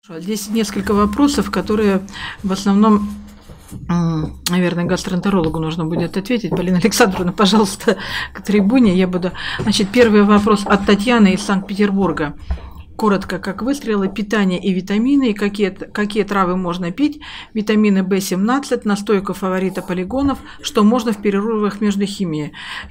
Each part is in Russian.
Здесь несколько вопросов, которые в основном, наверное, гастроэнтерологу нужно будет ответить. Полина Александровна, пожалуйста, к трибуне. Я буду. Значит, первый вопрос от Татьяны из Санкт-Петербурга. Коротко, как выстрелы, питание и витамины, и какие травы можно пить, витамины В17, настойка фаворита полигонов, что можно в перерывах между химией.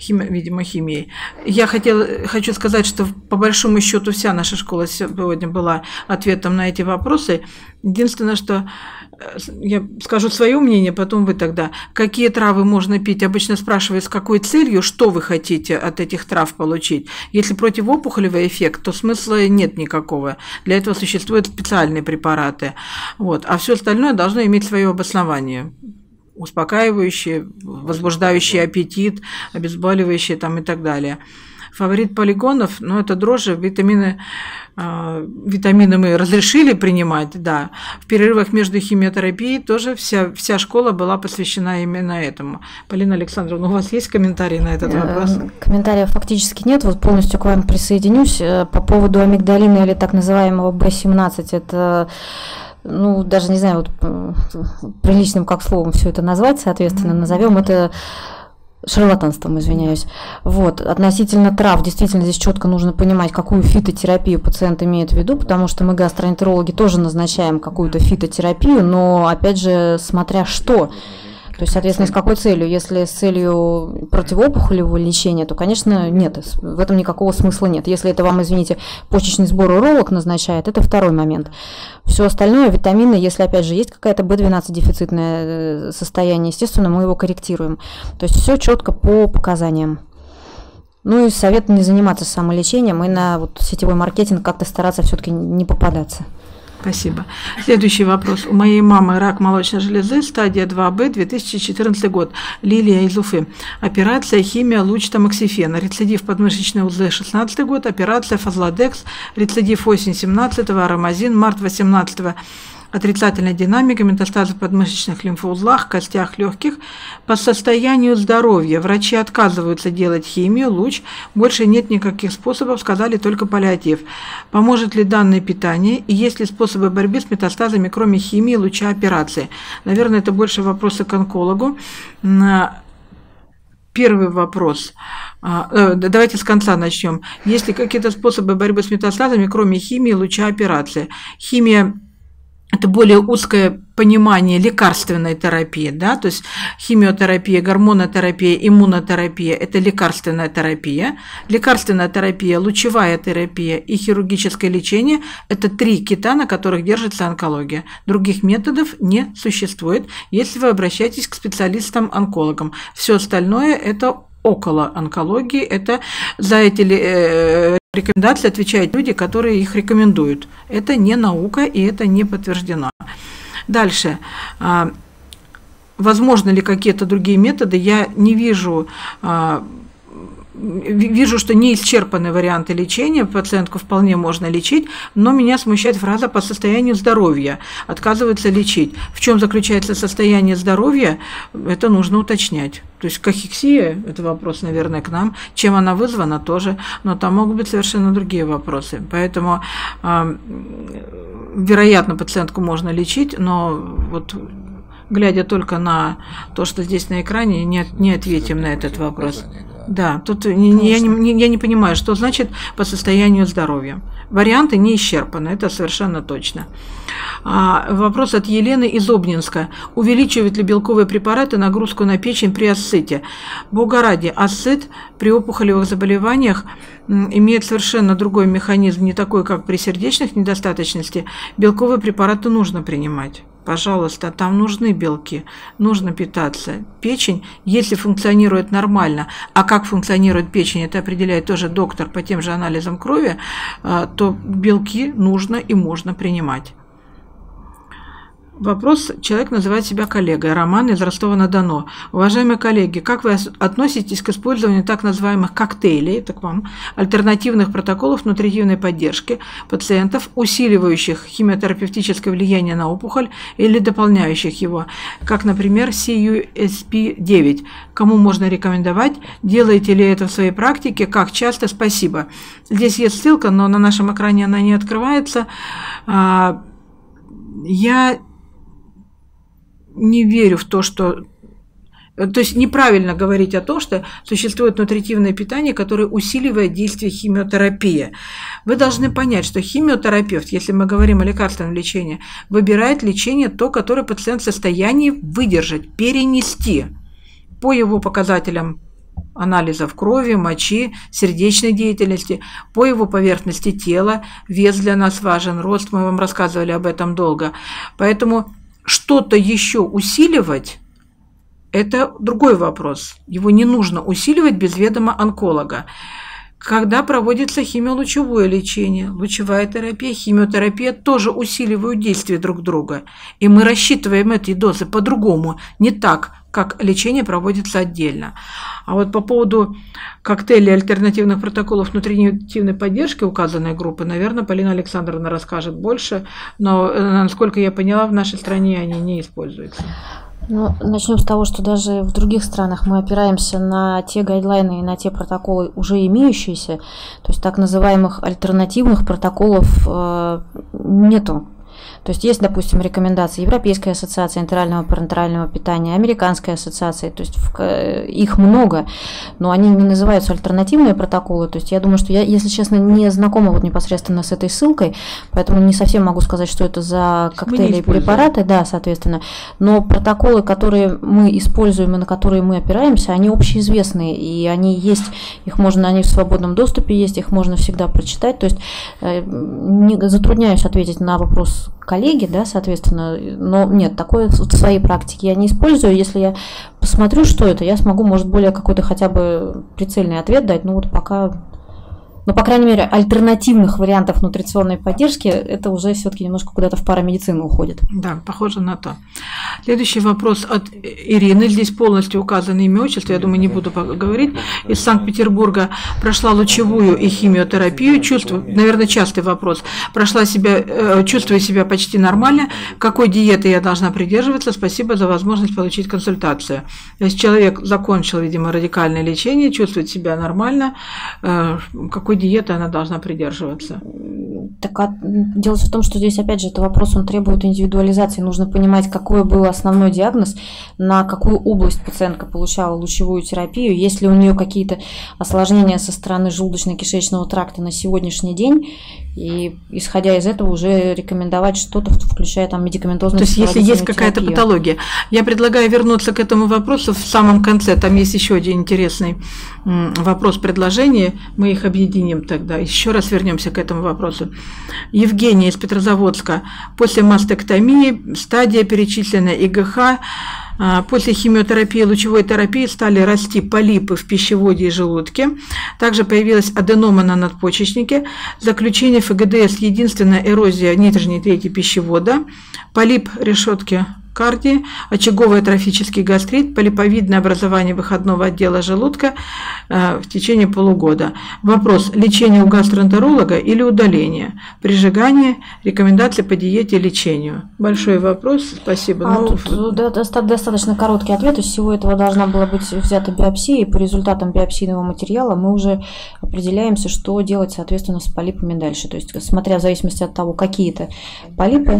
Я хочу сказать, что по большому счету вся наша школа сегодня была ответом на эти вопросы. Единственное, что я скажу свое мнение, потом вы тогда. Какие травы можно пить? Обычно спрашивают, с какой целью, что вы хотите от этих трав получить. Если противоопухолевый эффект, то смысла нет никакого. Для этого существуют специальные препараты. Вот. А все остальное должно иметь свое обоснование. Успокаивающие, возбуждающие аппетит, обезболивающие там, и так далее. Фаворит полигонов, ну, это дрожжи, витамины мы разрешили принимать, да. В перерывах между химиотерапией тоже вся школа была посвящена именно этому. Полина Александровна, у вас есть комментарии на этот вопрос? Комментариев фактически нет, вот полностью к вам присоединюсь. По поводу амигдалина или так называемого В17, это... Ну, даже не знаю, вот приличным как словом все это назвать, соответственно, назовем это шарлатанством, извиняюсь. Вот. Относительно трав, действительно, здесь четко нужно понимать, какую фитотерапию пациент имеет в виду, потому что мы, гастроэнтерологи, тоже назначаем какую-то фитотерапию, но, опять же, смотря что. То есть, соответственно, с какой целью? Если с целью противоопухолевого лечения, то, конечно, нет, в этом никакого смысла нет. Если это вам, извините, почечный сбор уролог назначает, это второй момент. Все остальное, витамины, если, опять же, есть какая-то B12 дефицитное состояние, естественно, мы его корректируем. То есть, все четко по показаниям. Ну и совет не заниматься самолечением и на вот сетевой маркетинг как-то стараться все-таки не попадаться. Спасибо. Следующий вопрос. У моей мамы рак молочной железы, стадия 2Б, 2014 год. Лилия из Уфы. Операция, химия, луч тамоксифена. Рецидив подмышечные узлы, 16 год. Операция, фазлодекс. Рецидив осень 17-го, аромазин, март 18-го. Отрицательная динамика, метастазы в подмышечных лимфоузлах, костях легких. По состоянию здоровья врачи отказываются делать химию, луч. Больше нет никаких способов, сказали только паллиатив. Поможет ли данное питание и есть ли способы борьбы с метастазами, кроме химии, луча, операции? Наверное, это больше вопросы к онкологу. Первый вопрос. Давайте с конца начнем. Есть ли какие-то способы борьбы с метастазами, кроме химии, луча, операции? Химия – это более узкое понимание лекарственной терапии, да, то есть химиотерапия, гормонотерапия, иммунотерапия – это лекарственная терапия. Лекарственная терапия, лучевая терапия и хирургическое лечение – это три кита, на которых держится онкология. Других методов не существует, если вы обращаетесь к специалистам-онкологам. Все остальное – это около онкологии, это за эти рекомендации отвечают люди, которые их рекомендуют. Это не наука и это не подтверждено. Дальше. Возможно ли какие-то другие методы? Я не вижу. Вижу, что не исчерпаны варианты лечения, пациентку вполне можно лечить, но меня смущает фраза «по состоянию здоровья», отказываются лечить. В чем заключается состояние здоровья, это нужно уточнять. То есть кахексия, это вопрос, наверное, к нам, чем она вызвана тоже, но там могут быть совершенно другие вопросы. Поэтому, вероятно, пациентку можно лечить, но вот глядя только на то, что здесь на экране, не ответим на этот вопрос. Да, тут я не понимаю, что значит по состоянию здоровья. Варианты не исчерпаны, это совершенно точно. Вопрос от Елены из Обнинска. Увеличивают ли белковые препараты нагрузку на печень при асците? Бога ради, асцит при опухолевых заболеваниях имеет совершенно другой механизм, не такой, как при сердечных недостаточности. Белковые препараты нужно принимать. Пожалуйста, там нужны белки, нужно питаться. Печень, если функционирует нормально, а как функционирует печень, это определяет тоже доктор по тем же анализам крови, то белки нужно и можно принимать. Вопрос. Человек называет себя коллегой. Роман из Ростова-на-Дону. Уважаемые коллеги, как вы относитесь к использованию так называемых коктейлей, это к вам, альтернативных протоколов нутритивной поддержки пациентов, усиливающих химиотерапевтическое влияние на опухоль или дополняющих его, как, например, CUSP9? Кому можно рекомендовать? Делаете ли это в своей практике? Как часто? Спасибо. Здесь есть ссылка, но на нашем экране она не открывается. Я не верю в то, что... То есть неправильно говорить о том, что существует нутритивное питание, которое усиливает действие химиотерапии. Вы должны понять, что химиотерапевт, если мы говорим о лекарственном лечении, выбирает лечение то, которое пациент в состоянии выдержать, перенести по его показателям анализов крови, мочи, сердечной деятельности, по его поверхности тела. Вес для нас важен, рост, мы вам рассказывали об этом долго. Поэтому что-то еще усиливать – это другой вопрос. Его не нужно усиливать без ведома онколога. Когда проводится химиолучевое лечение, лучевая терапия, химиотерапия тоже усиливают действие друг друга. И мы рассчитываем эти дозы по-другому, не так, как лечение проводится отдельно. А вот по поводу коктейлей альтернативных протоколов внутриинъективной поддержки указанной группы, наверное, Полина Александровна расскажет больше, но, насколько я поняла, в нашей стране они не используются. Ну, начнем с того, что даже в других странах мы опираемся на те гайдлайны и на те протоколы, уже имеющиеся, то есть так называемых альтернативных протоколов нету. То есть есть, допустим, рекомендации Европейской ассоциации энтерального парентерального питания, Американской ассоциации, то есть их много, но они не называются альтернативные протоколы. То есть я думаю, что я, если честно, не знакома вот непосредственно с этой ссылкой, поэтому не совсем могу сказать, что это за коктейли и препараты, да, соответственно. Но протоколы, которые мы используем и на которые мы опираемся, они общеизвестные, и они есть, их можно, они в свободном доступе есть, их можно всегда прочитать. То есть не затрудняюсь ответить на вопрос коллеги, да, соответственно, но нет, такое в своей практике я не использую. Если я посмотрю, что это, я смогу, может, более какой-то хотя бы прицельный ответ дать, но вот пока... Но, по крайней мере, альтернативных вариантов нутриционной поддержки это уже все-таки немножко куда-то в парамедицину уходит. Да, похоже на то. Следующий вопрос от Ирины. Здесь полностью указано имя, отчество, я думаю, не буду говорить. Из Санкт-Петербурга. Прошла лучевую и химиотерапию. Чувствую, наверное, частый вопрос. Чувствую себя почти нормально. Какой диеты я должна придерживаться? Спасибо за возможность получить консультацию. То есть человек закончил, видимо, радикальное лечение, чувствует себя нормально. Какой диеты она должна придерживаться? Так, дело в том, что здесь, опять же, это вопрос, он требует индивидуализации. Нужно понимать, какой был основной диагноз, на какую область пациентка получала лучевую терапию, есть ли у нее какие-то осложнения со стороны желудочно-кишечного тракта на сегодняшний день, и, исходя из этого, уже рекомендовать что-то, включая там медикаментозную терапию. То есть, если есть какая-то патология. Я предлагаю вернуться к этому вопросу в самом конце. Там есть еще один интересный вопрос, предложение. Мы их объединим тогда. Еще раз вернемся к этому вопросу. Евгения из Петрозаводска. После мастектомии стадия перечислена ИГХ. После химиотерапии и лучевой терапии стали расти полипы в пищеводе и желудке. Также появилась аденома на надпочечнике. Заключение ФГДС – единственная эрозия нижней трети пищевода. Полип решетки кардии, очаговый атрофический гастрит, полиповидное образование выходного отдела желудка в течение полугода. Вопрос: лечение у гастроэнтеролога или удаление? Прижигание, рекомендации по диете и лечению. Большой вопрос, спасибо. Достаточно короткий ответ. Из всего этого должна была быть взята биопсия, и по результатам биопсийного материала мы уже определяемся, что делать, соответственно, с полипами дальше. То есть, смотря в зависимости от того, какие это полипы.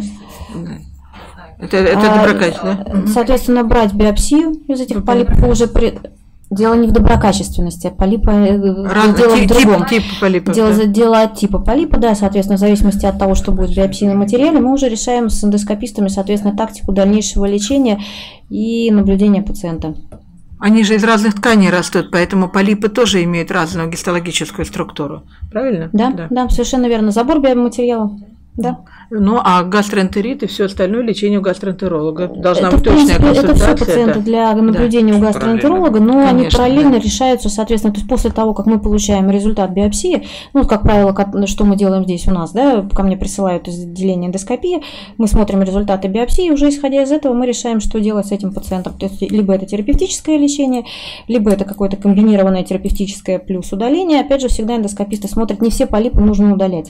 Это доброкачество, да? Соответственно, брать биопсию из этих полипов уже дело не в доброкачественности, полипа дело в другом. Тип полипа, дело от типа полипа, да, соответственно, в зависимости от того, что будет в биопсийном материале, мы уже решаем с эндоскопистами, соответственно, тактику дальнейшего лечения и наблюдения пациента. Они же из разных тканей растут, поэтому полипы тоже имеют разную гистологическую структуру. Правильно? Да, совершенно верно. Забор биоматериала. Да. Ну, а гастроэнтерит и все остальное лечение у гастроэнтеролога. Должна быть точная консультация. Это все пациенты для наблюдения у гастроэнтеролога, но конечно, они параллельно решаются, соответственно, то есть после того, как мы получаем результат биопсии, ну, как правило, что мы делаем здесь у нас, да, ко мне присылают из отделения эндоскопии, мы смотрим результаты биопсии, уже исходя из этого мы решаем, что делать с этим пациентом. То есть либо это терапевтическое лечение, либо это какое-то комбинированное терапевтическое плюс удаление. Опять же, всегда эндоскописты смотрят, не все полипы нужно удалять.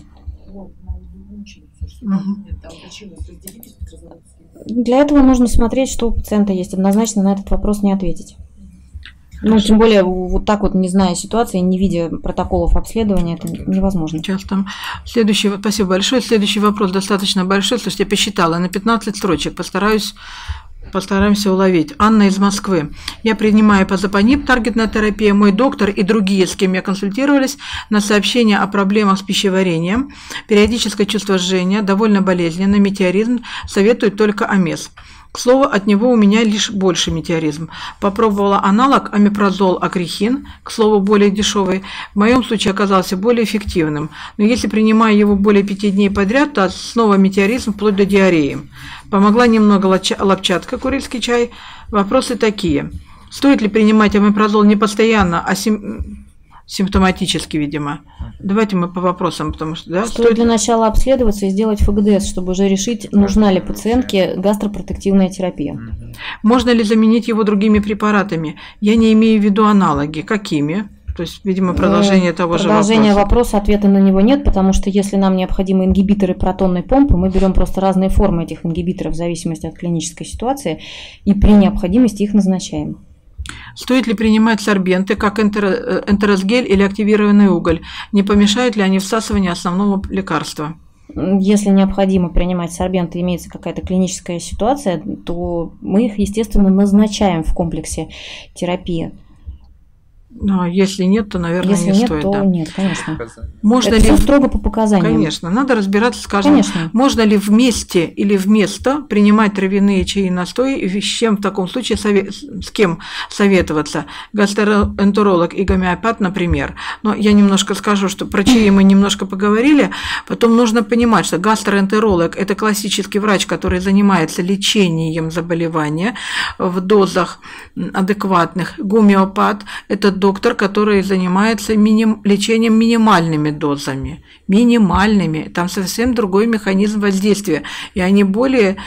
Для этого нужно смотреть, что у пациента есть. Однозначно на этот вопрос не ответить. Ну, тем более, вот так вот, не зная ситуации, не видя протоколов обследования, это невозможно. Сейчас там следующий, спасибо большое. Следующий вопрос достаточно большой. Слушайте, я посчитала, на 15 строчек. Постараемся уловить. Анна из Москвы. Я принимаю пазопанип, таргетная терапия. Мой доктор и другие, с кем я консультировались, на сообщение о проблемах с пищеварением, периодическое чувство жжения, довольно болезненно, метеоризм, советуют только омез. К слову, от него у меня лишь больше метеоризм. Попробовала аналог амипрозол акрихин, к слову, более дешевый. В моем случае оказался более эффективным. Но если принимаю его более 5 дней подряд, то снова метеоризм вплоть до диареи. Помогла немного лапчатка, курильский чай. Вопросы такие. Стоит ли принимать амипрозол не постоянно, а симптоматически, видимо? Давайте мы по вопросам, потому что... Да, стоит для начала обследоваться и сделать ФГДС, чтобы уже решить, нужна ли пациентке гастропротективная терапия. Можно ли заменить его другими препаратами? Я не имею в виду аналоги. Какими? То есть, видимо, продолжение того же вопроса. Продолжение вопроса, ответа на него нет, потому что если нам необходимы ингибиторы протонной помпы, мы берем просто разные формы этих ингибиторов в зависимости от клинической ситуации и при необходимости их назначаем. Стоит ли принимать сорбенты, как энтеросгель или активированный уголь? Не помешают ли они всасыванию основного лекарства? Если необходимо принимать сорбенты, имеется какая-то клиническая ситуация, то мы их, естественно, назначаем в комплексе терапии. Но если нет, то, наверное, если не нет, стоит. То да. нет, конечно. Можно это ли... все строго по показаниям. Конечно, надо разбираться, скажем, конечно. Можно ли вместе или вместо принимать травяные чаи и настои, и с чем в таком случае с кем советоваться? Гастроэнтеролог и гомеопат, например. Но я немножко скажу, что про чаи мы немножко поговорили. Потом нужно понимать, что гастроэнтеролог – это классический врач, который занимается лечением заболевания в дозах адекватных. Гомеопат – это доктор, который занимается лечением минимальными дозами. Минимальными. Там совсем другой механизм воздействия. И они более...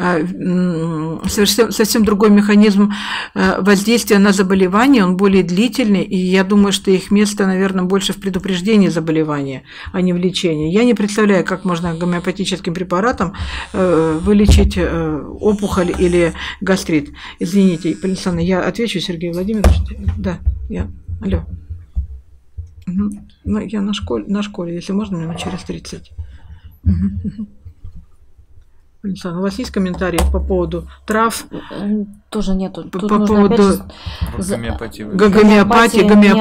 Совсем другой механизм воздействия на заболевание, он более длительный. И я думаю, что их место, наверное, больше в предупреждении заболевания, а не в лечении. Я не представляю, как можно гомеопатическим препаратом вылечить опухоль или гастрит. Извините, Полина Александровна, я отвечу, Сергей Владимирович. Да, я... Алло. Ну, я на школе, если можно, минут через 30. Александр, у вас есть комментарии по поводу трав? Тоже нету. Тут по поводу гомеопатии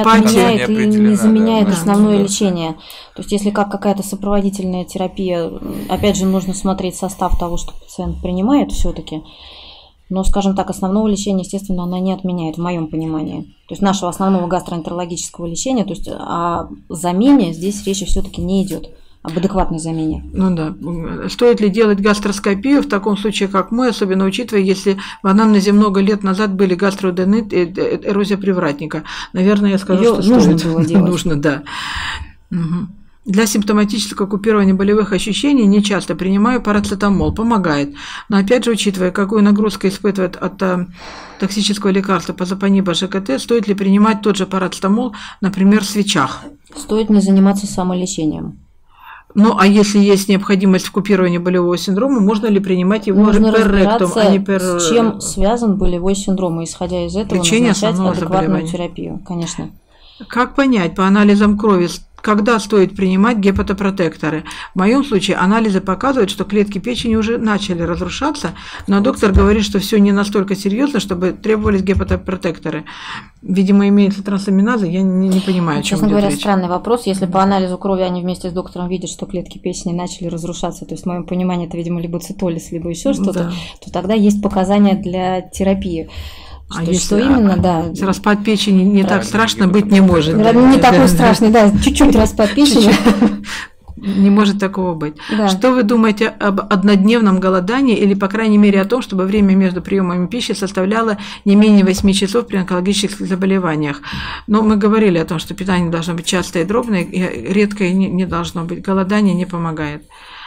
не заменяет основное лечение. То есть, если какая-то сопроводительная терапия, опять же, нужно смотреть состав того, что пациент принимает все-таки. Но, скажем так, основного лечения, естественно, она не отменяет, в моем понимании. То есть нашего основного гастроэнтерологического лечения, то есть о замене здесь речи все-таки не идет, об адекватной замене. Ну да. Стоит ли делать гастроскопию в таком случае, как мы, особенно учитывая, если в анамнезе много лет назад были гастроаденит и эрозия привратника? Наверное, я скажу, что нужно было делать. Нужно, да. Угу. Для симптоматического купирования болевых ощущений нечасто принимаю парацетамол, помогает. Но опять же, учитывая, какую нагрузку испытывает от токсического лекарства пазопаниба ЖКТ, стоит ли принимать тот же парацетамол, например, в свечах? Стоит не заниматься самолечением. Ну, а если есть необходимость в купировании болевого синдрома, можно ли принимать его перректум, а не с чем связан болевой синдром, и исходя из этого назначать адекватную терапию, конечно. Как понять по анализам крови, когда стоит принимать гепатопротекторы? В моем случае анализы показывают, что клетки печени уже начали разрушаться, но доктор говорит, что все не настолько серьезно, чтобы требовались гепатопротекторы. Видимо, имеется трансаминаза, я не понимаю, о чем Честно говоря, речь. Странный вопрос. Если по анализу крови они вместе с доктором видят, что клетки печени начали разрушаться, то есть в моем понимании это, видимо, либо цитолиз, либо еще что-то, то тогда есть показания для терапии. Что именно, да. Распад печени не так страшно быть не может. Не такой страшный, да, чуть-чуть распад печени. Не может такого быть. Да. Что вы думаете об однодневном голодании или, по крайней мере, о том, чтобы время между приемами пищи составляло не менее 8 часов при онкологических заболеваниях? Но мы говорили о том, что питание должно быть частое и дробное, и редкое не должно быть. Голодание не помогает.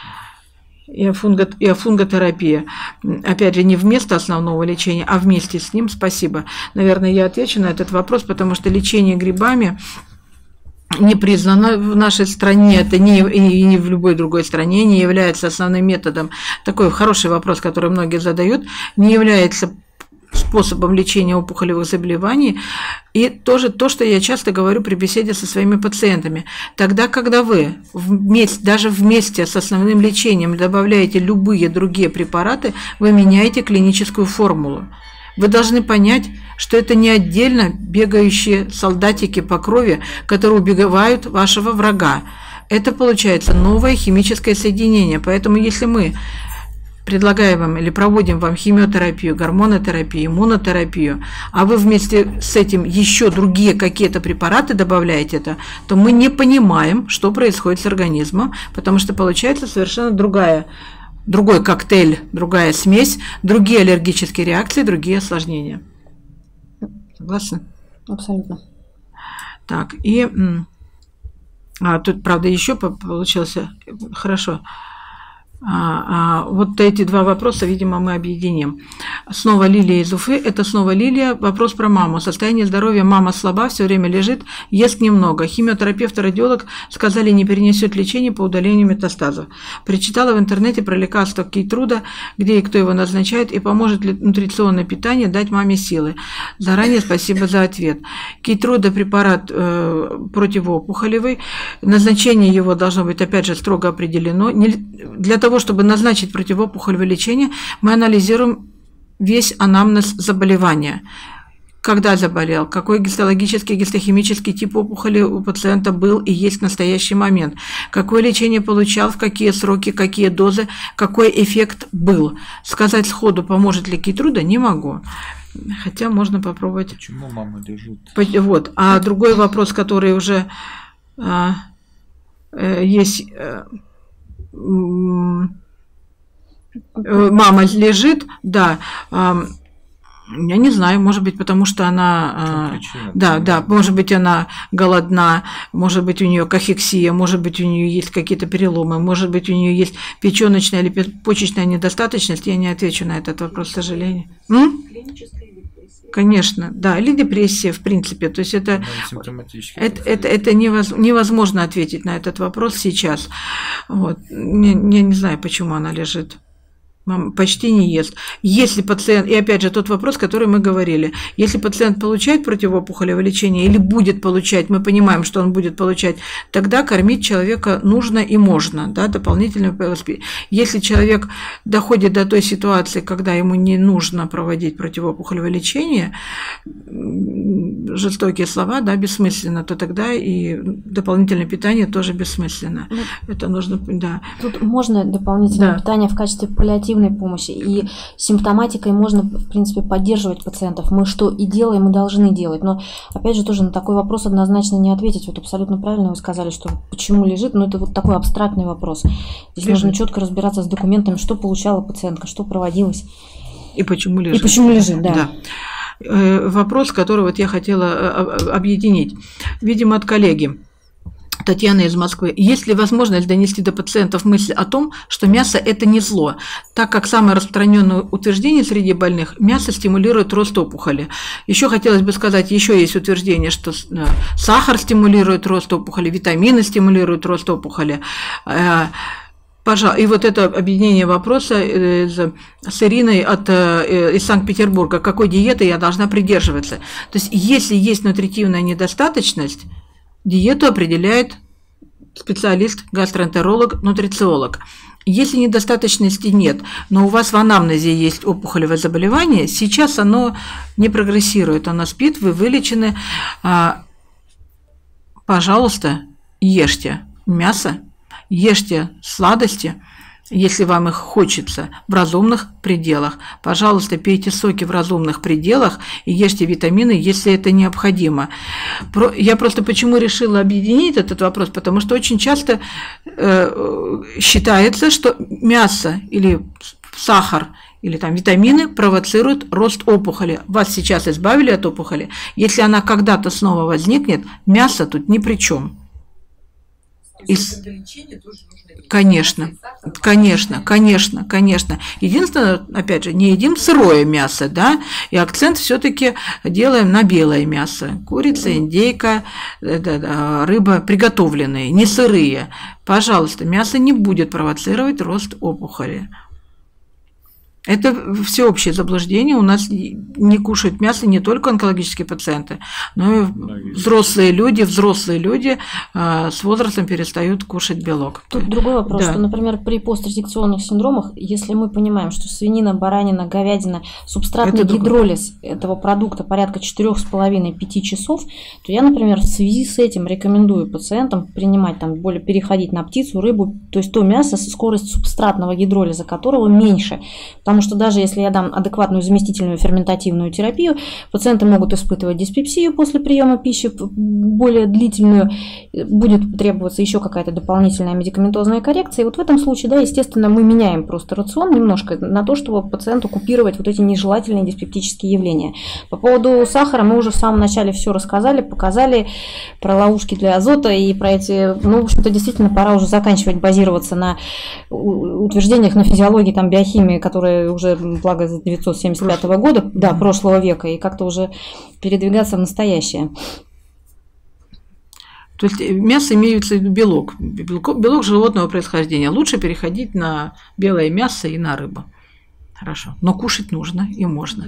И фунготерапия. Опять же, не вместо основного лечения, а вместе с ним. Спасибо. Наверное, я отвечу на этот вопрос, потому что лечение грибами не признано в нашей стране, это и не в любой другой стране, не является основным методом. Такой хороший вопрос, который многие задают, не является способом лечения опухолевых заболеваний. И тоже то, что я часто говорю при беседе со своими пациентами. Тогда, когда вы даже вместе с основным лечением добавляете любые другие препараты, вы меняете клиническую формулу. Вы должны понять, что это не отдельно бегающие солдатики по крови, которые убивают вашего врага. Это получается новое химическое соединение. Поэтому если мы предлагаем вам или проводим вам химиотерапию, гормонотерапию, иммунотерапию, а вы вместе с этим еще другие какие-то препараты добавляете, то мы не понимаем, что происходит с организмом, потому что получается совершенно другой коктейль, другая смесь, другие аллергические реакции, другие осложнения. Согласны? Абсолютно. Так, и тут, правда, еще получился. Хорошо. Вот эти два вопроса, видимо, мы объединим. Снова Лилия из Уфы. Это снова Лилия. Вопрос про маму. Состояние здоровья. Мама слаба, все время лежит, ест немного. Химиотерапевт и радиолог сказали, не перенесет лечение по удалению метастазов. Прочитала в интернете про лекарство Кейтруда, где и кто его назначает, и поможет ли нутриционное питание дать маме силы. Заранее спасибо за ответ. Кейтруда препарат противоопухолевый. Назначение его должно быть, опять же, строго определено. Для того, чтобы назначить противоопухолевое лечение, мы анализируем весь анамнез заболевания. Когда заболел, какой гистологический, гистохимический тип опухоли у пациента был и есть в настоящий момент, какое лечение получал, в какие сроки, какие дозы, какой эффект был. Сказать сходу, поможет ли Кейтруда, не могу. Хотя можно попробовать. Почему мама лежит? Вот. А другой вопрос, который уже есть... Мама лежит, да, я не знаю, может быть, потому что она, да, может быть, она голодна, может быть, у нее кахексия, может быть, у нее есть какие-то переломы, может быть, у нее есть печёночная или почечная недостаточность, я не отвечу на этот вопрос, к сожалению. Конечно, да, или депрессия, в принципе. То есть это невозможно ответить на этот вопрос сейчас. Вот. Я не знаю, почему она лежит. Почти не ест. Если пациент, и опять же тот вопрос, который мы говорили, если пациент получает противоопухолевое лечение или будет получать, мы понимаем, что он будет получать, тогда кормить человека нужно и можно, да, дополнительно. Если человек доходит до той ситуации, когда ему не нужно проводить противоопухолевое лечение, жестокие слова, да, бессмысленно, то тогда и дополнительное питание тоже бессмысленно. Это нужно, да. Тут можно дополнительное питание в качестве паллиативной помощи, и симптоматикой можно, в принципе, поддерживать пациентов. Мы что и делаем, и должны делать. Но, опять же, тоже на такой вопрос однозначно не ответить. Вот абсолютно правильно вы сказали, что почему лежит, но это вот такой абстрактный вопрос. Здесь нужно четко разбираться с документами, что получала пациентка, что проводилось. И почему лежит. И почему лежит, да. Вопрос, который вот я хотела объединить, видимо, от коллеги. Татьяна из Москвы. Есть ли возможность донести до пациентов мысль о том, что мясо – это не зло, так как самое распространенное утверждение среди больных – мясо стимулирует рост опухоли. Еще хотелось бы сказать, еще есть утверждение, что сахар стимулирует рост опухоли, витамины стимулируют рост опухоли. И вот это объединение вопроса с Ириной из Санкт-Петербурга. Какой диеты я должна придерживаться? То есть, если есть нутритивная недостаточность, диету определяет специалист, гастроэнтеролог, нутрициолог. Если недостаточности нет, но у вас в анамнезе есть опухолевое заболевание, сейчас оно не прогрессирует, оно спит, вы вылечены. Пожалуйста, ешьте мясо, ешьте сладости, если вам их хочется, в разумных пределах. Пожалуйста, пейте соки в разумных пределах и ешьте витамины, если это необходимо. Я просто почему решила объединить этот вопрос, потому что очень часто считается, что мясо или сахар или там витамины провоцируют рост опухоли. Вас сейчас избавили от опухоли. Если она когда-то снова возникнет, мясо тут ни при чем. Конечно. Единственное, опять же, не едим сырое мясо, да, и акцент все-таки делаем на белое мясо. Курица, индейка, рыба приготовленные, не сырые. Пожалуйста, мясо не будет провоцировать рост опухоли. Это всеобщее заблуждение. У нас не кушают мясо не только онкологические пациенты, но и взрослые люди с возрастом перестают кушать белок. Тут другой вопрос, что, например, при пострезекционных синдромах, если мы понимаем, что свинина, баранина, говядина, субстратный гидролиз этого продукта порядка 4,5-5 часов, то я, например, в связи с этим рекомендую пациентам принимать, переходить на птицу, рыбу, то есть то мясо, скорость субстратного гидролиза которого меньше. Потому что даже если я дам адекватную заместительную ферментативную терапию, пациенты могут испытывать диспепсию после приема пищи, более длительную, будет требоваться еще какая-то дополнительная медикаментозная коррекция. И вот в этом случае, естественно, мы меняем просто рацион немножко на то, чтобы пациенту купировать вот эти нежелательные диспептические явления. По поводу сахара мы уже в самом начале все рассказали, показали про ловушки для азота и про эти, в общем-то, действительно пора уже заканчивать базироваться на утверждениях на физиологии, биохимии, которые уже, благо, с 1975 года, прошлого века, и как-то уже передвигаться в настоящее. То есть мясо имеется в виду белок. Белок животного происхождения. Лучше переходить на белое мясо и на рыбу. Хорошо. Но кушать нужно и можно.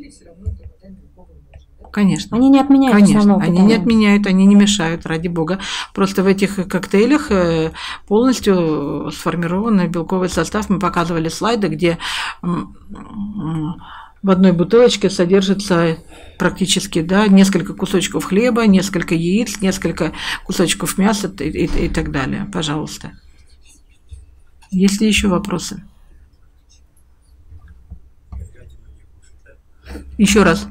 Конечно. Они не отменяют. Конечно, они не отменяют, они не мешают, ради бога. Просто в этих коктейлях полностью сформированный белковый состав. Мы показывали слайды, где в одной бутылочке содержится практически несколько кусочков хлеба, несколько яиц, несколько кусочков мяса и так далее. Пожалуйста. Есть ли еще вопросы? Еще раз.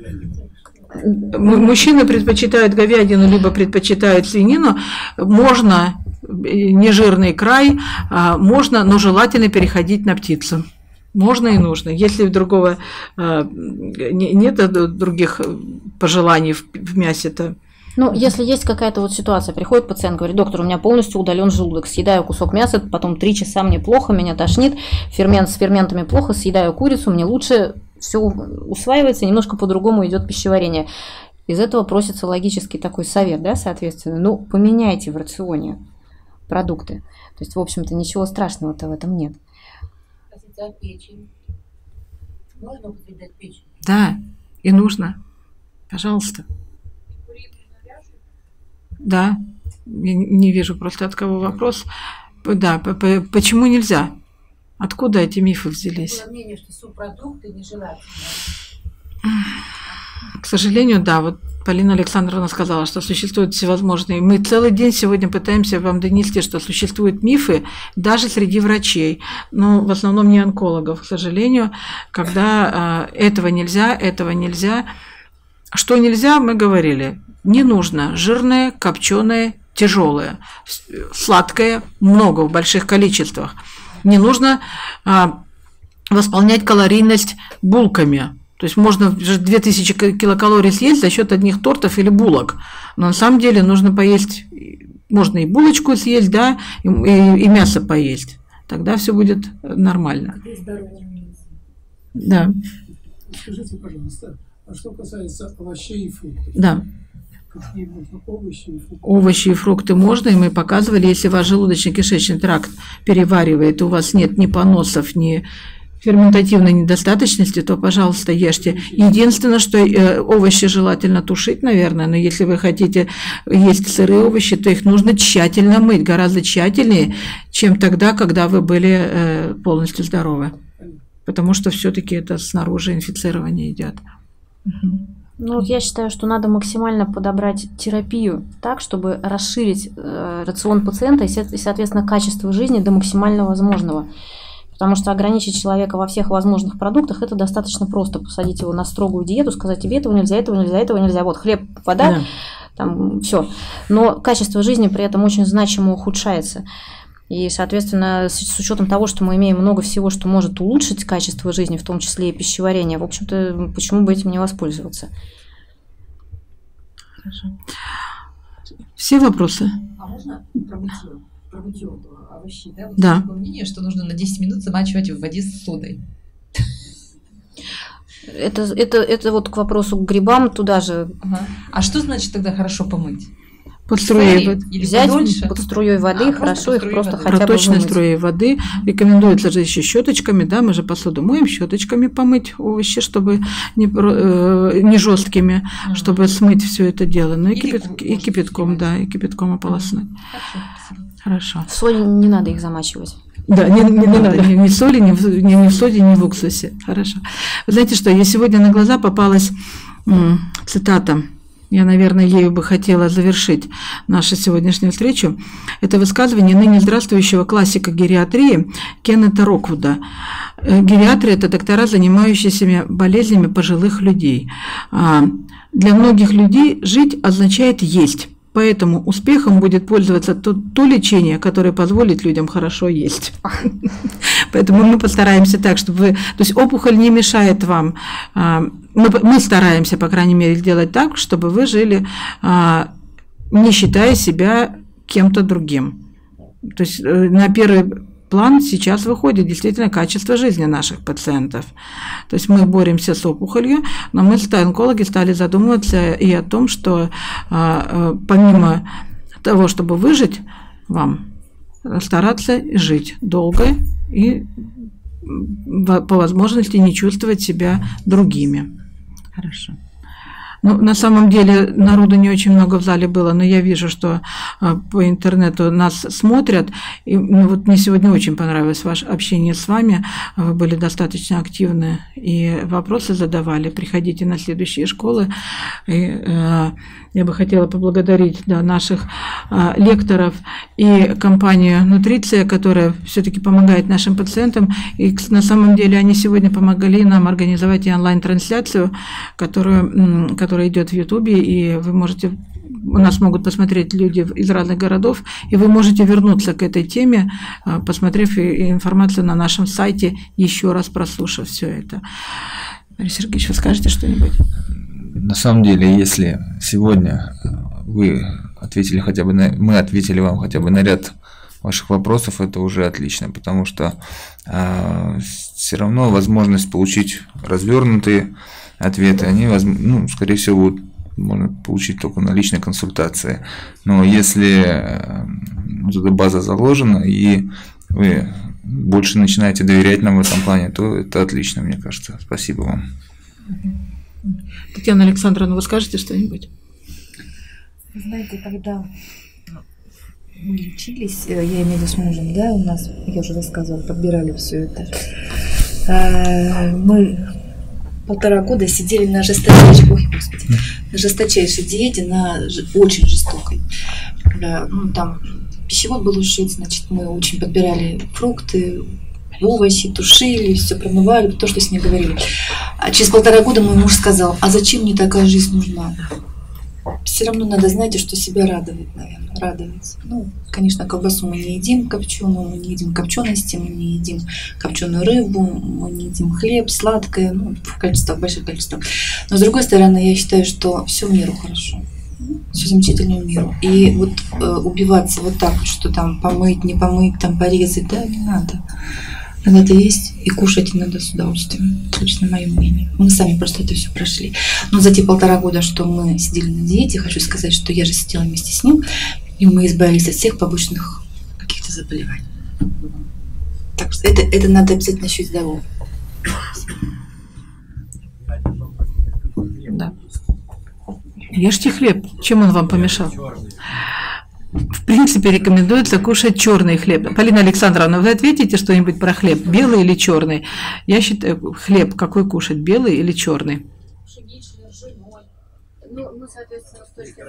Мужчины предпочитают говядину, либо предпочитают свинину. Можно нежирный край, можно, но желательно переходить на птицу. Можно и нужно. Если нет других пожеланий в мясе, то... Если есть какая-то ситуация, приходит пациент, говорит: доктор, у меня полностью удален желудок, съедаю кусок мяса, потом 3 часа мне плохо, меня тошнит, с ферментами плохо, съедаю курицу, мне лучше, все усваивается, немножко по-другому идет пищеварение. Из этого просится логический такой совет, соответственно, поменяйте в рационе продукты. То есть, в общем-то, ничего страшного-то в этом нет. А печень? Можно употреблять печень? Да, и нужно. Пожалуйста. Да, я не вижу просто от кого вопрос. Да, почему нельзя? Откуда эти мифы взялись? Было мнение, что субпродукты нежелательны. К сожалению, Полина Александровна сказала, что существуют всевозможные. Мы целый день сегодня пытаемся вам донести, что существуют мифы даже среди врачей, но в основном не онкологов, к сожалению, когда этого нельзя. Что нельзя, мы говорили. Не нужно жирное, копченое, тяжелое, сладкое, много в больших количествах. Не нужно восполнять калорийность булками. То есть можно 2000 килокалорий съесть за счет одних тортов или булок. Но на самом деле нужно поесть, можно и булочку съесть, и мясо поесть. Тогда все будет нормально. Да. Скажите, пожалуйста, а что касается овощей и фруктов? Да. Какие можно овощи и фрукты? Овощи и фрукты можно, и мы показывали, если ваш желудочно-кишечный тракт переваривает, у вас нет ни поносов, ни ферментативной недостаточности, то, пожалуйста, ешьте. Единственное, что овощи желательно тушить, наверное, но если вы хотите есть сырые овощи, то их нужно тщательно мыть, гораздо тщательнее, чем тогда, когда вы были полностью здоровы. Потому что все-таки это снаружи инфицирование идет. Я считаю, что надо максимально подобрать терапию так, чтобы расширить рацион пациента и, соответственно, качество жизни до максимально возможного. Потому что ограничить человека во всех возможных продуктах – это достаточно просто. Посадить его на строгую диету, сказать: тебе этого нельзя, этого нельзя, этого нельзя. Вот хлеб, вода, все. Но качество жизни при этом очень значимо ухудшается. И, соответственно, с учетом того, что мы имеем много всего, что может улучшить качество жизни, в том числе и пищеварение, в общем-то, почему бы этим не воспользоваться? Хорошо. Все вопросы? А можно про мытье овощей? Да. Такое мнение, что нужно на 10 минут замачивать в воде с содой. Это вот к вопросу к грибам туда же. А что значит тогда хорошо помыть? Под струей воды. Взять под струей воды, хорошо их просто хотя бы Проточной вымыть. струей воды. Рекомендуется же еще щеточками, да, мы же посуду моем, щеточками помыть овощи, чтобы не жесткими, чтобы смыть все это дело. Ну и кипятком, да, и кипятком ополоснуть. Хорошо. В соли не надо их замачивать. Да, не надо ни в соли, ни в соде, ни в уксусе. Хорошо. Вы знаете что, я сегодня на глаза попалась цитата. Я, наверное, ею бы хотела завершить нашу сегодняшнюю встречу. Это высказывание ныне здравствующего классика гериатрии Кеннета Роквуда. Гериатры – это доктора, занимающиеся болезнями пожилых людей. Для многих людей жить означает есть. Поэтому успехом будет пользоваться то лечение, которое позволит людям хорошо есть. Поэтому мы постараемся так, чтобы вы... То есть опухоль не мешает вам. Мы стараемся, по крайней мере, сделать так, чтобы вы жили, не считая себя кем-то другим. То есть на первый план сейчас выходит действительно качество жизни наших пациентов. То есть мы боремся с опухолью, но мы, онкологи, стали задумываться и о том, что помимо того, чтобы выжить, вам стараться жить долго и по возможности не чувствовать себя другими. Хорошо. Ну, на самом деле народу не очень много в зале было, но я вижу, что по интернету нас смотрят. И вот мне сегодня очень понравилось ваше общение с вами. Вы были достаточно активны и вопросы задавали. Приходите на следующие школы. И, я бы хотела поблагодарить наших лекторов и компанию «Нутриция», которая все-таки помогает нашим пациентам. И на самом деле они сегодня помогли нам организовать и онлайн-трансляцию, которая идет в Ютубе, и вы можете, у нас могут посмотреть люди из разных городов, и вы можете вернуться к этой теме, посмотрев информацию на нашем сайте, еще раз прослушав все это. Борис Сергеевич, вы скажете что-нибудь? На самом деле, если сегодня вы ответили хотя бы мы ответили вам хотя бы на ряд ваших вопросов, это уже отлично, потому что все равно возможность получить развернутые ответы, они, скорее всего, можно получить только на личной консультации. Но если эта база заложена, и вы больше начинаете доверять нам в этом плане, то это отлично, мне кажется. Спасибо вам. Татьяна Александровна, вы скажете что-нибудь? Вы знаете, когда мы лечились, я имею в виду с мужем, да, у нас, я уже рассказывала, подбирали все это. Мы 1,5 года сидели на жесточайшей диете, на очень жестокой. Там пищевод был ушит, значит, мы очень подбирали фрукты, овощи, тушили, все промывали, то, что с ней говорили. А через 1,5 года мой муж сказал: а зачем мне такая жизнь нужна? Все равно надо, знаете, что себя радовать, наверное, радоваться. Конечно, колбасу мы не едим копченую, мы не едим копчености, мы не едим копченую рыбу, мы не едим хлеб, сладкое, в количествах, больших количествах. Но с другой стороны, я считаю, что все миру хорошо, все замечательному миру. И вот убиваться вот так, что там помыть, не помыть, там порезать, да, не надо. Надо это есть и кушать надо с удовольствием. Точно мое мнение. Мы сами просто это все прошли. Но за те 1,5 года, что мы сидели на диете, хочу сказать, что я же сидела вместе с ним, и мы избавились от всех побочных каких-то заболеваний. Так что это надо обязательно еще здорово. Да. Ешьте хлеб. Чем он вам помешал? В принципе, рекомендуется кушать черный хлеб. Полина Александровна, вы ответите что-нибудь про хлеб? Белый или черный? Я считаю, хлеб какой кушать, белый или черный? Пшеничный, ржаной. Соответственно, с точки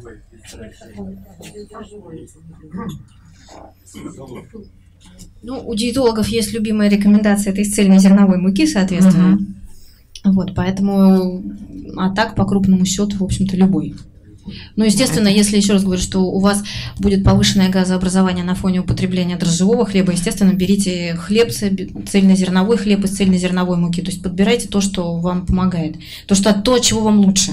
зрения... у диетологов есть любимая рекомендация, это из цельнозерновой муки, соответственно. Вот, поэтому, а так, по крупному счету, в общем-то, любой. Естественно, если, еще раз говорю, что у вас будет повышенное газообразование на фоне употребления дрожжевого хлеба, естественно, берите хлеб, цельнозерновой хлеб из цельнозерновой муки, то есть подбирайте то, что вам помогает, то, чего вам лучше.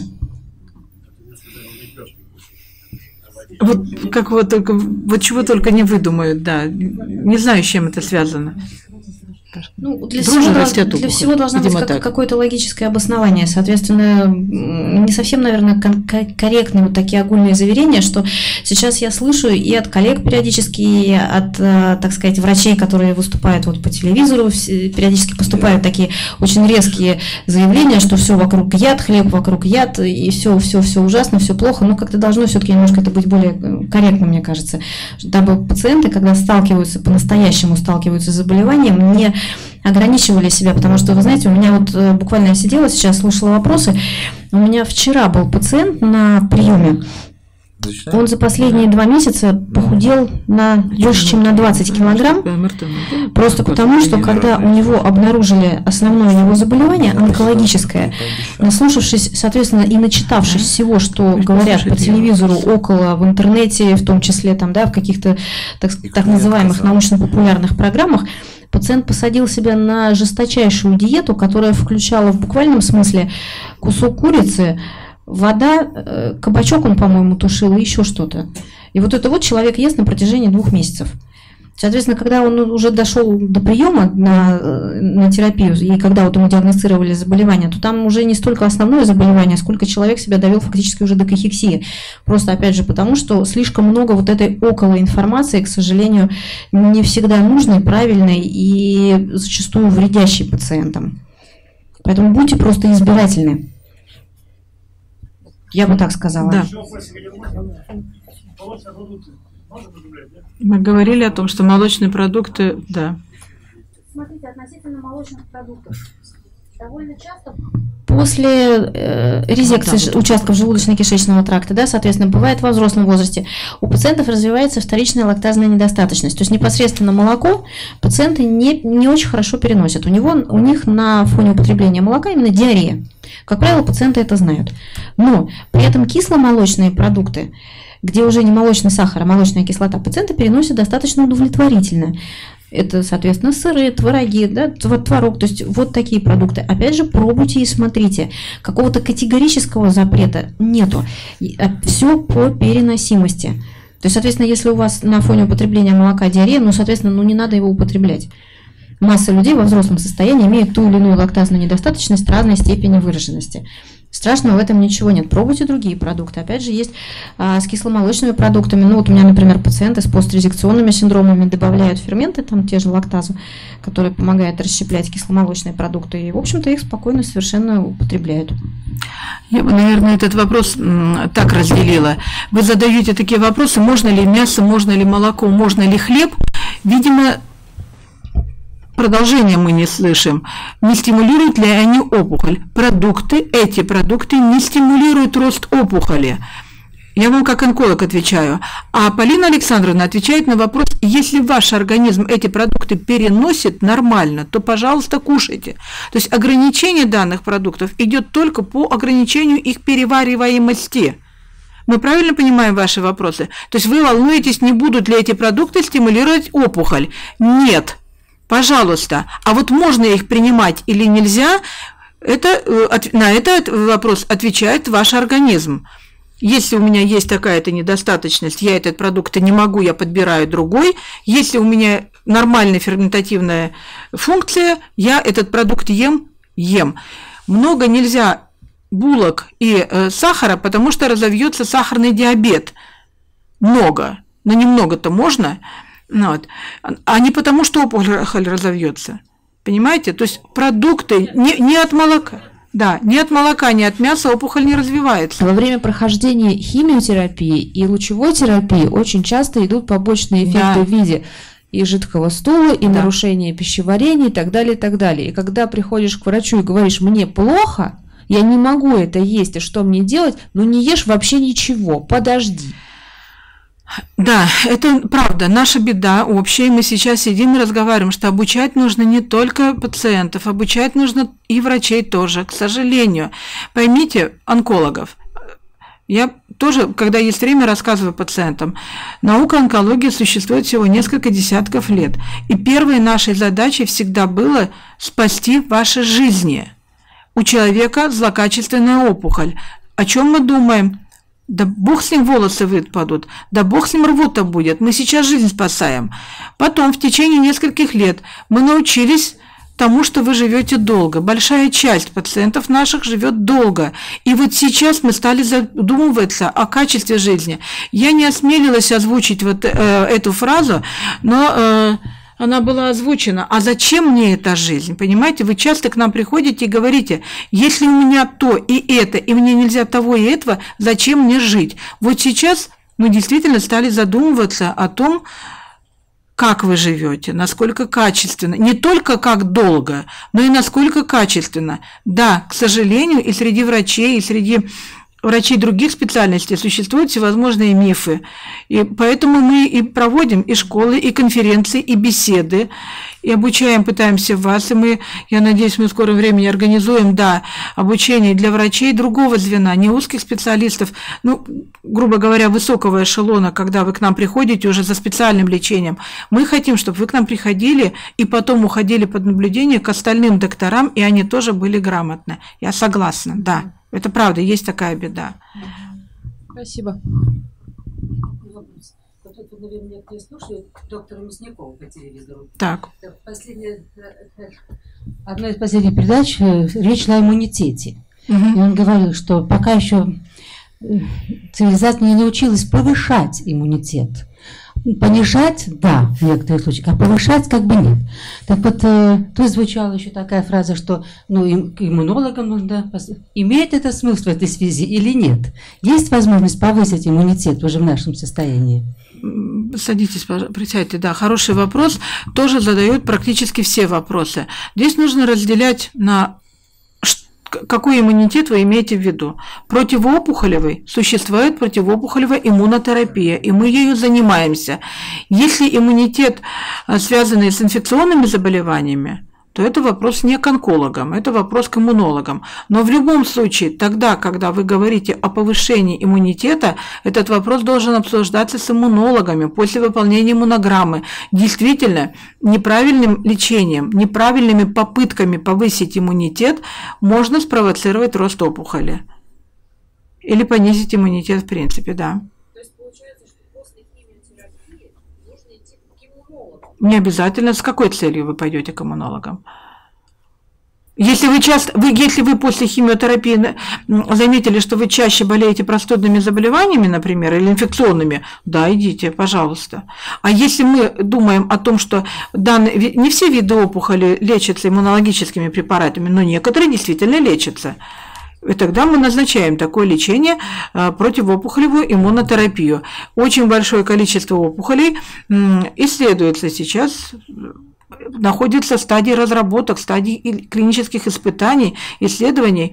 Вот чего только не выдумают, да. Не знаю, с чем это связано. Ну, для всего должно быть какое-то логическое обоснование. Соответственно, не совсем, наверное, корректны вот такие огульные заверения, что сейчас я слышу и от коллег периодически, и от, так сказать, врачей, которые выступают вот по телевизору, периодически поступают такие очень резкие заявления, что все вокруг яд, хлеб вокруг яд, и все ужасно, все плохо. Но как-то должно все-таки немножко это быть более корректно, мне кажется, дабы пациенты, когда по-настоящему сталкиваются с заболеванием, не ограничивали себя, потому что, вы знаете, у меня вот буквально я сидела сейчас, слушала вопросы, у меня вчера был пациент на приеме, он за последние 2 месяца похудел больше, чем на 20 килограмм, просто потому, что когда у него обнаружили основное его заболевание, онкологическое, наслушавшись, соответственно, и начитавшись всего, что говорят по телевизору, около, в интернете, в том числе там, да, в каких-то так называемых научно-популярных программах, пациент посадил себя на жесточайшую диету, которая включала в буквальном смысле кусок курицы, вода, кабачок он, по-моему, тушил и еще что-то. И вот это вот человек ест на протяжении 2 месяцев. Соответственно, когда он уже дошел до приема на терапию, и когда вот ему диагностировали заболевание, то там уже не столько основное заболевание, сколько человек себя довел фактически уже до кахексии. Просто, опять же, потому что слишком много вот этой околоинформации, к сожалению, не всегда нужной, правильной и зачастую вредящей пациентам. Поэтому будьте просто избирательны. Я бы так сказала. Да. Мы говорили о том, что молочные продукты, да. Смотрите, относительно молочных продуктов. Довольно часто после резекции участков желудочно-кишечного тракта, да, соответственно, бывает во взрослом возрасте, у пациентов развивается вторичная лактазная недостаточность. То есть непосредственно молоко пациенты не очень хорошо переносят. У них на фоне употребления молока именно диарея. Как правило, пациенты это знают. Но при этом кисломолочные продукты, где уже не молочный сахар, а молочная кислота, пациенты переносят достаточно удовлетворительно. Это, соответственно, сыры, твороги, да, творог, то есть вот такие продукты. Опять же, пробуйте и смотрите. Какого-то категорического запрета нету. Все по переносимости. То есть, соответственно, если у вас на фоне употребления молока диарея, соответственно, не надо его употреблять. Масса людей во взрослом состоянии имеет ту или иную лактазную недостаточность разной степени выраженности. Страшного в этом ничего нет. Пробуйте другие продукты. Опять же, есть с кисломолочными продуктами. Вот у меня, например, пациенты с пострезекционными синдромами добавляют ферменты, там те же лактазу, которые помогают расщеплять кисломолочные продукты. И, в общем-то, их спокойно совершенно употребляют. Я бы, наверное, этот вопрос так разделила. Вы задаете такие вопросы: можно ли мясо, можно ли молоко, можно ли хлеб? Видимо, продолжение мы не слышим. Не стимулируют ли они опухоль? Эти продукты не стимулируют рост опухоли. Я вам как онколог отвечаю. А Полина Александровна отвечает на вопрос: если ваш организм эти продукты переносит нормально, то, пожалуйста, кушайте. То есть ограничение данных продуктов идет только по ограничению их перевариваемости. Мы правильно понимаем ваши вопросы? То есть вы волнуетесь, не будут ли эти продукты стимулировать опухоль? Нет. Пожалуйста. А вот можно их принимать или нельзя, на этот вопрос отвечает ваш организм. Если у меня есть такая-то недостаточность, я этот продукт не могу, я подбираю другой. Если у меня нормальная ферментативная функция, я этот продукт ем. Много нельзя булок и сахара, потому что разовьется сахарный диабет. Много, но немного-то можно. Вот. А не потому, что опухоль разовьется. Понимаете? То есть продукты не от молока. Да, ни от молока, ни от мяса опухоль не развивается. Во время прохождения химиотерапии и лучевой терапии очень часто идут побочные эффекты в виде и жидкого стула, и нарушения пищеварения, и так далее, и так далее. И когда приходишь к врачу и говоришь: мне плохо, я не могу это есть, и что мне делать? Не ешь вообще ничего, подожди. Да, это правда, наша беда общая. Мы сейчас сидим и разговариваем, что обучать нужно не только пациентов, обучать нужно и врачей тоже, к сожалению. Поймите, онкологов. Я тоже, когда есть время, рассказываю пациентам. Наука онкологии существует всего несколько десятков лет. И первой нашей задачей всегда было спасти ваши жизни. У человека злокачественная опухоль. О чем мы думаем? Да бог с ним, волосы выпадут, да бог с ним, рвота будет, мы сейчас жизнь спасаем. Потом в течение нескольких лет мы научились тому, что вы живете долго. Большая часть пациентов наших живет долго. И вот сейчас мы стали задумываться о качестве жизни. Я не осмелилась озвучить вот эту фразу, но она была озвучена. А зачем мне эта жизнь? Понимаете, вы часто к нам приходите и говорите, если у меня то и это, и мне нельзя того и этого, зачем мне жить? Вот сейчас мы действительно стали задумываться о том, как вы живете, насколько качественно, не только как долго, но и насколько качественно. Да, к сожалению, и среди врачей, и среди врачей других специальностей существуют всевозможные мифы. И поэтому мы и проводим и школы, и конференции, и беседы, и обучаем, пытаемся вас. И мы, я надеюсь, мы в скором времени организуем, да, обучение для врачей другого звена, не узких специалистов, ну, грубо говоря, высокого эшелона, когда вы к нам приходите уже за специальным лечением. Мы хотим, чтобы вы к нам приходили и потом уходили под наблюдение к остальным докторам, и они тоже были грамотны. Я согласна, да. Это правда, есть такая беда. Спасибо. Вот тут, наверное, некоторые слушают доктора Мясникова по телевизору. Так. Одна из последних передач речь шла о иммунитете. И он говорил, что пока еще цивилизация не научилась повышать иммунитет. Понижать, да, в некоторых случаях, а повышать как бы нет. Так вот, тут звучала еще такая фраза, что ну, иммунологам нужно... Имеет это смысл в этой связи или нет? Есть возможность повысить иммунитет уже в нашем состоянии? Садитесь, присядьте, да, хороший вопрос. Тоже задают практически все вопросы. Здесь нужно разделять на... Какой иммунитет вы имеете в виду? Противоопухолевый. Существует противоопухолевая иммунотерапия, и мы ею занимаемся. Если иммунитет, связанный с инфекционными заболеваниями, то это вопрос не к онкологам, это вопрос к иммунологам. Но в любом случае, тогда, когда вы говорите о повышении иммунитета, этот вопрос должен обсуждаться с иммунологами после выполнения иммунограммы. Действительно, неправильным лечением, неправильными попытками повысить иммунитет можно спровоцировать рост опухоли. Или понизить иммунитет в принципе, да. Не обязательно. С какой целью вы пойдете к иммунологам? Если вы после химиотерапии заметили, что вы чаще болеете простудными заболеваниями, например, или инфекционными, да, идите, пожалуйста. А если мы думаем о том, что не все виды опухоли лечатся иммунологическими препаратами, но некоторые действительно лечатся, и тогда мы назначаем такое лечение, противоопухолевую иммунотерапию. Очень большое количество опухолей исследуется сейчас, находится в стадии разработок, в стадии клинических испытаний, исследований,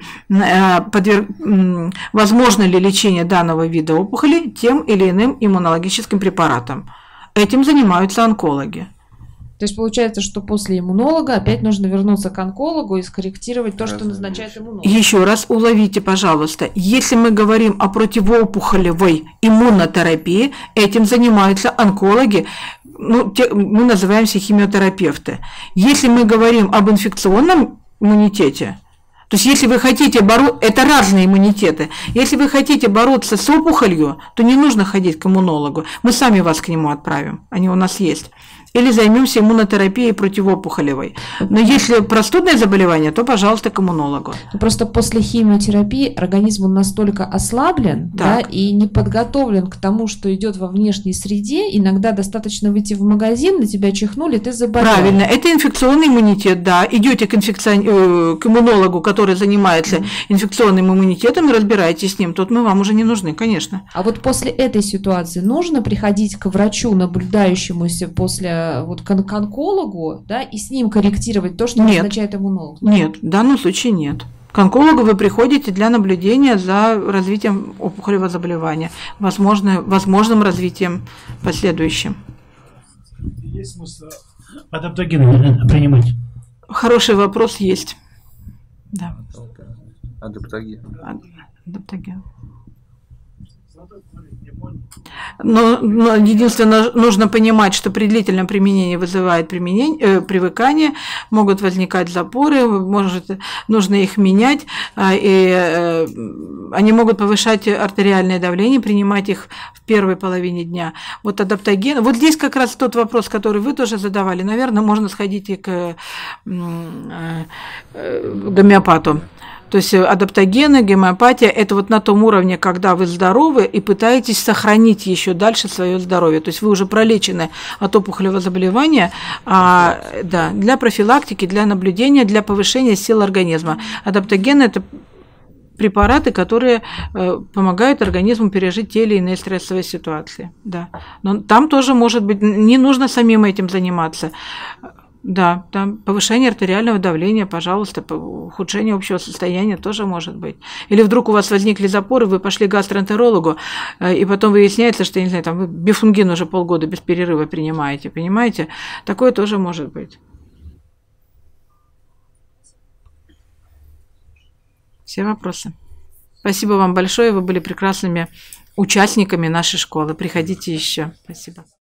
возможно ли лечение данного вида опухоли тем или иным иммунологическим препаратом. Этим занимаются онкологи. То есть получается, что после иммунолога опять нужно вернуться к онкологу и скорректировать то, что назначает иммунолог. Еще раз уловите, пожалуйста. Если мы говорим о противоопухолевой иммунотерапии, этим занимаются онкологи, мы называемся химиотерапевты. Если мы говорим об инфекционном иммунитете, то есть если вы хотите бороться, это разные иммунитеты, если вы хотите бороться с опухолью, то не нужно ходить к иммунологу, мы сами вас к нему отправим, они у нас есть. Или займемся иммунотерапией противоопухолевой. Но если простудное заболевание, то, пожалуйста, к иммунологу. Просто после химиотерапии организм настолько ослаблен, да, и не подготовлен к тому, что идет во внешней среде. Иногда достаточно выйти в магазин, на тебя чихнули, ты заболел. Правильно, это инфекционный иммунитет, да. Идете к иммунологу, который занимается инфекционным иммунитетом, и разбираетесь с ним. Тут мы вам уже не нужны, конечно. А вот после этой ситуации нужно приходить к врачу, наблюдающемуся после к онкологу, да, и с ним корректировать то, что назначает иммунолог? Нет, в данном случае нет. К онкологу вы приходите для наблюдения за развитием опухолевого заболевания, возможным развитием последующим. Есть смысл адаптогены принимать? Хороший вопрос есть. Да. Адаптоген. Адаптоген. Но единственное, нужно понимать, что при длительном применении вызывает привыкание, могут возникать запоры, нужно их менять, и они могут повышать артериальное давление, принимать их в первой половине дня. Вот адаптоген, вот здесь как раз тот вопрос, который вы тоже задавали, наверное, можно сходить и к гомеопату. То есть адаптогены, гомеопатия – это вот на том уровне, когда вы здоровы и пытаетесь сохранить еще дальше свое здоровье. То есть вы уже пролечены от опухолевого заболевания, да, для профилактики, для наблюдения, для повышения сил организма. Адаптогены – это препараты, которые помогают организму пережить те или иные стрессовые ситуации. Да. Но там тоже может быть, не нужно самим этим заниматься. Да, там повышение артериального давления, пожалуйста, ухудшение общего состояния тоже может быть. Или вдруг у вас возникли запоры, вы пошли к гастроэнтерологу, и потом выясняется, что, я не знаю, там вы бифунгин уже полгода без перерыва принимаете, понимаете? Такое тоже может быть. Все вопросы. Спасибо вам большое, вы были прекрасными участниками нашей школы. Приходите еще. Спасибо.